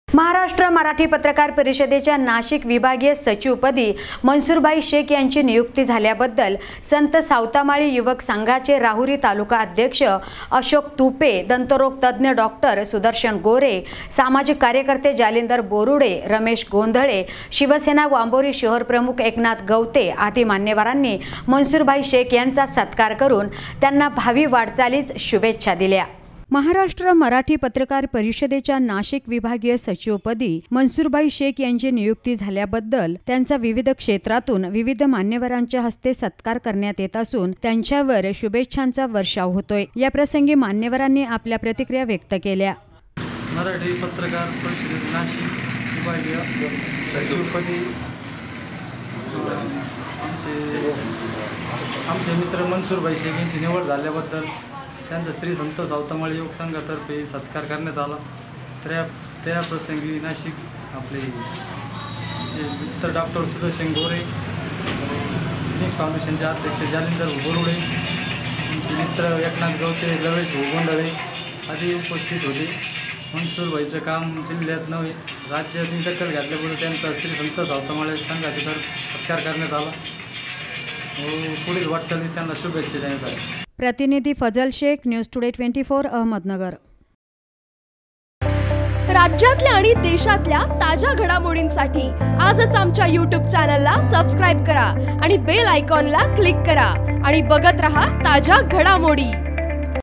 महाराष्ट्र मराठी पत्रकार परिषदेच्या नाशिक विभागीय सचिवपदी मनसूरभाई शेख यांची नियुक्ती झाल्याबद्दल संत सावतामाळी युवक संघाचे राहुरी तालुका अध्यक्ष अशोक तुपे, दंतरोग तज्ञ डॉक्टर सुदर्शन गोरे, सामाजिक कार्यकर्ते जालिंदर बोरुडे, रमेश गोंधळे, शिवसेना वांबोरी शहर प्रमुख एकनाथ गवते आदी मान्यवरांनी मनसूरभाई शेख यांचा सत्कार करून त्यांना भावी वाटचालीस शुभेच्छा दिल्या। महाराष्ट्र मराठी पत्रकार परिषदेच्या नाशिक विभागीय सचिवपदी मनसूरभाई शेख यांची नियुक्ती झाल्याबद्दल त्यांचा विविध क्षेत्रातून विविध मान्यवरांच्या हस्ते सत्कार करण्यात येत असून त्यांच्यावर शुभेच्छांचा वर्षाव होतोय। या प्रसंगी मान्यवरांनी आपल्या प्रतिक्रिया व्यक्त केल्या। मराठी पत्रकार परिषद नाशिक विभागीय सचिवपदी आमचे मित्र मनसूरभाई शेख यांची निवड झाल्याबद्दल त्यांचा श्री संत सावतामाळी युवक संघातर्फे सत्कार करण्यात आला। त्या प्रसंगी नाशिक आपले मित्र डॉक्टर सुदर्शन गोरे, फिनिक्स फाउंडेशनचे अध्यक्ष जालिंदर बोरुडे, आमचे मित्र एकनाथ गवते, रमेश गोंधळे आदी उपस्थित होते। मनसूरभाईचं काम जिल्ह्यात नव्हे राज्यातही दखल घातल्यामुळे त्यांचा श्री संत सावतामाळी संघाच्या तर्फे सत्कार करण्यात आला। पुढील वाटचालीस त्यांना शुभेच्छा देण्यात आल्या। प्रतिनिधी फजल शेख, न्यूज टुडे 24 अहमदनगर। राज्यातल्या आणि देशातल्या ताज्या घडामोडींसाठी आजच आमच्या YouTube चॅनलला सबस्क्राइब करा आणि बेल आयकॉनला क्लिक करा आणि बघत रहा ताज्या घडामोडी।